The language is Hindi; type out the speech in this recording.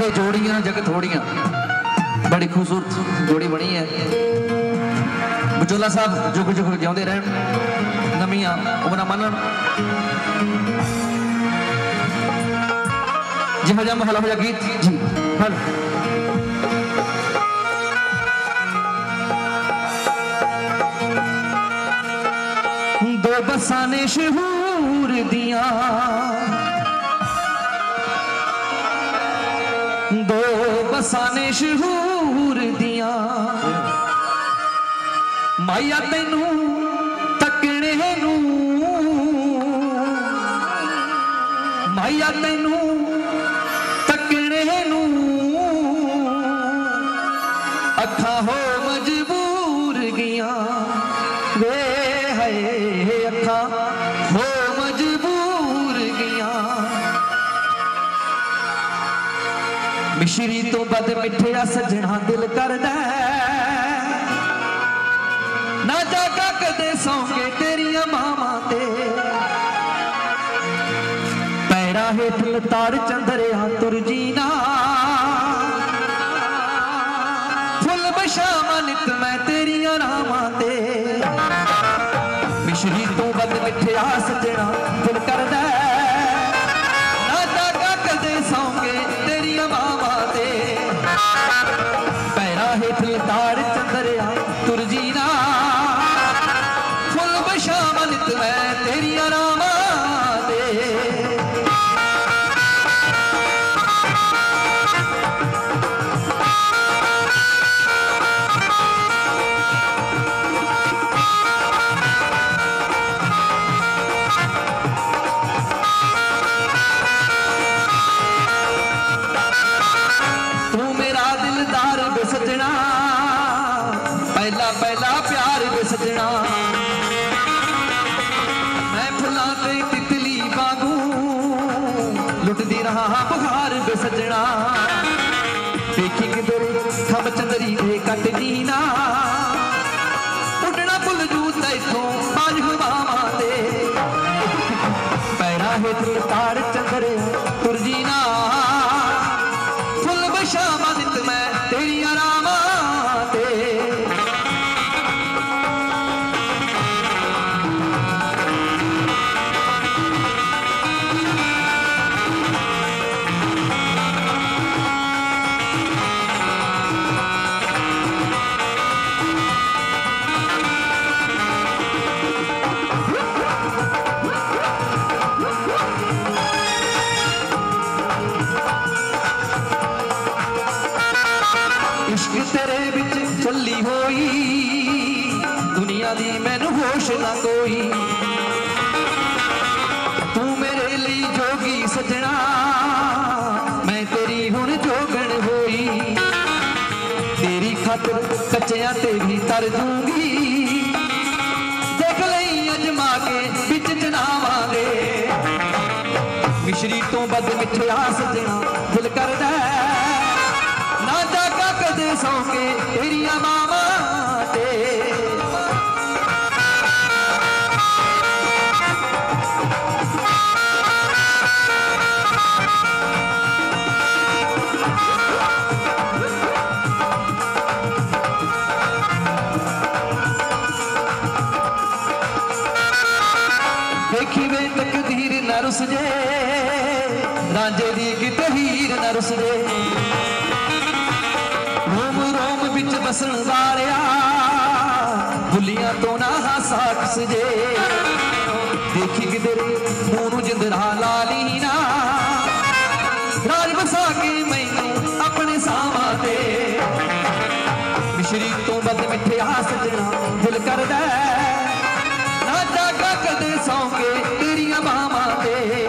कहते जोड़ियां जग थोड़ियां, बड़ी खूबसूरत जोड़ी बनी है। बचोला साहब जुग जुग जिउंदे रहन, नवीं उमरां मनन। जिहो जिहा महल हो जा गीत जी हल। दो बसां ने शहूर दियां, दो बसां ने शहूर दियां, माया तैनू तकने नू, माया तैनू तकने नू, अखा हो मजबूर गियां वे है, अखा हो मजबूर गियां। मिश्री तो बद मिठिया सजना दिल करदा, ना जागा कदे सौंगे तेरिया मामा ते, पैरा हेठ लताड़ चंदरिया तुर जीना, फुल बशामा नित मैं तेरिया रामा ते। मिश्री तो बद मिठिया सजना दिल करदा, ना जागा कदे सौंगे तेरिया मामा ते, पैरा हेठ लताड़ चंदरिया तुर जीना, फुल बशामा नित मैं तेरिया रामा ते। सजना पहला पहला प्यार वे सजना, मैं फुलां ते तितली वांगू लुटदी रहा बहार वे सजना। देखी किधर थम चंदरी दे कट नीना, उड़ना भुल जू तैथों बाज हवावां ते, पैरा हेठ तार चंदरे तुर जीना, फुल बशामा नित मैं तेरिया रामा ते। इश्क तेरे बिच चली होई, दुनिया दी मैनू होश ना कोई, तू मेरे लिए जोगी सजना, मैं तेरी हुण जोगण होई, तेरी खातिर कच्चियां ते भी तर दूंगी, देख लई अजमा के बिच चनावांगे। मिश्री तो बद मिठिया सजना दिल करदा, ना जागा कदे सौंगे तेरिया मामा ते। देखी वे तकदीर न रुस जे, रांझे दी किते हीर न रुस जे, रोम रोम बिच बसन वालिया भुलियां तो ना हासा किस जे। देखी किधर मूनू जिंदरा लाली ना, राज बसा के मैनू अपने सावां ते। मिश्री तो बद मिठिया सजना दिल करदा, ना जागा कदे सौंगे तेरिया बावां ते।